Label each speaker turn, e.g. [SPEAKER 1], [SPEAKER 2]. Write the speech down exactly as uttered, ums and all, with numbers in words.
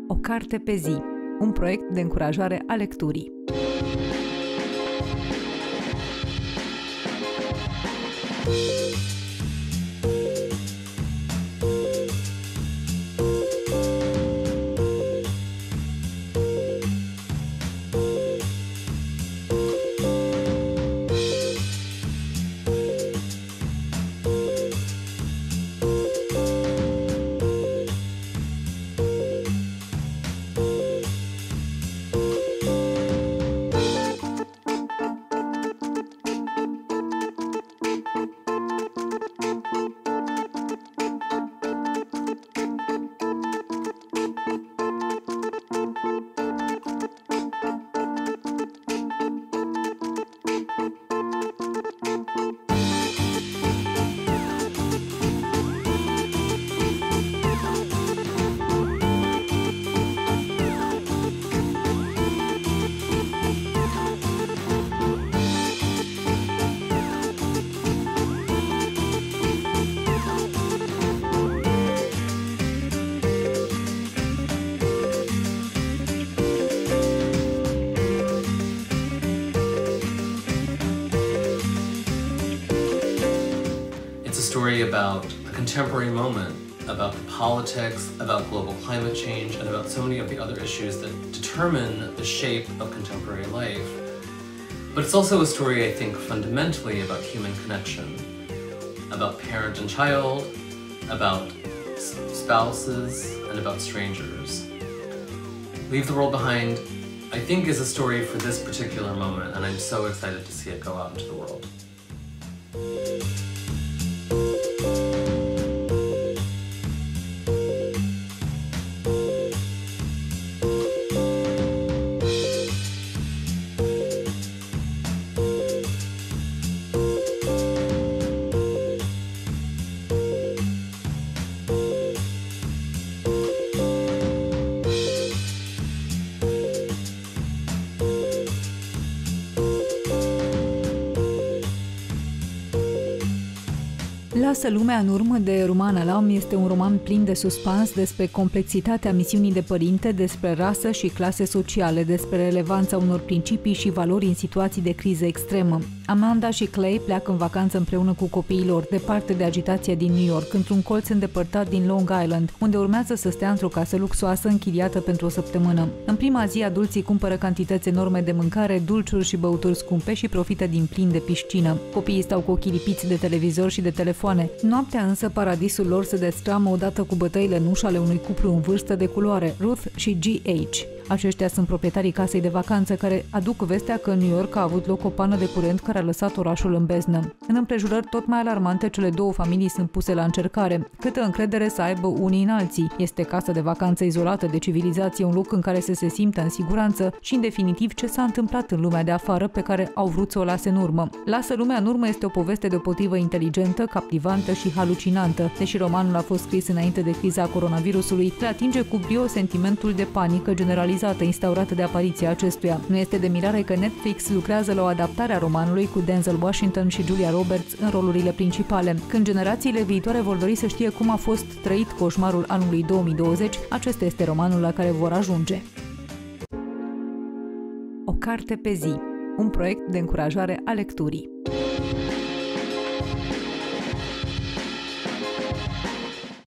[SPEAKER 1] O carte pe zi, un proiect de încurajare a lecturii.
[SPEAKER 2] It's a story about a contemporary moment, about the politics, about global climate change, and about so many of the other issues that determine the shape of contemporary life. But it's also a story, I think, fundamentally about human connection, about parent and child, about spouses, and about strangers. Leave the World Behind, I think, is a story for this particular moment, and I'm so excited to see it go out into the world.
[SPEAKER 1] Lasă lumea în urmă de Rumaan Alam este un roman plin de suspans despre complexitatea misiunii de părinte, despre rasă și clase sociale, despre relevanța unor principii și valori în situații de criză extremă. Amanda și Clay pleacă în vacanță împreună cu copiii lor, departe de agitația din New York, într-un colț îndepărtat din Long Island, unde urmează să stea într-o casă luxoasă închiriată pentru o săptămână. În prima zi, adulții cumpără cantități enorme de mâncare, dulciuri și băuturi scumpe și profită din plin de piscină. Copiii stau cu ochii lipiți de televizor și de telefoane. Noaptea însă, paradisul lor se destramă odată cu bătăile în ușă ale unui cuplu în vârstă de culoare, Ruth și G H. Aceștia sunt proprietarii casei de vacanță care aduc vestea că în New York a avut loc o pană de curent care a lăsat orașul în beznă. În împrejurări tot mai alarmante, cele două familii sunt puse la încercare. Câtă încredere să aibă unii în alții? Este casa de vacanță izolată de civilizație, un loc în care să se simtă în siguranță și, în definitiv, ce s-a întâmplat în lumea de afară pe care au vrut să o lase în urmă. Lasă lumea în urmă este o poveste deopotrivă inteligentă, captivantă și halucinantă. Deși romanul a fost scris înainte de criza coronavirusului, le atinge cu brio sentimentul de panică generalizată instaurată de apariția acestuia. Nu este de mirare că Netflix lucrează la o adaptare a romanului cu Denzel Washington și Julia Roberts în rolurile principale. Când generațiile viitoare vor dori să știe cum a fost trăit coșmarul anului două mii douăzeci, acesta este romanul la care vor ajunge. O carte pe zi, un proiect de încurajare a lecturii.